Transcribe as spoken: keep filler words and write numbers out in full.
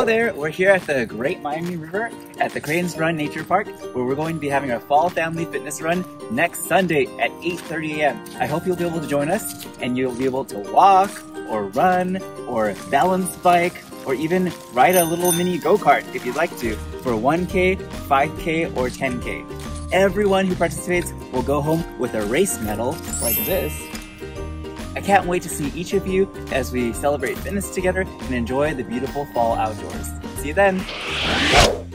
Hello there, we're here at the Great Miami River at the Cranes Run Nature Park, where we're going to be having our fall family fitness run next Sunday at eight thirty a m I hope you'll be able to join us and you'll be able to walk or run or balance bike or even ride a little mini go-kart if you'd like to for one K, five K, or ten K. Everyone who participates will go home with a race medal like this. I can't wait to see each of you as we celebrate fitness together and enjoy the beautiful fall outdoors. See you then!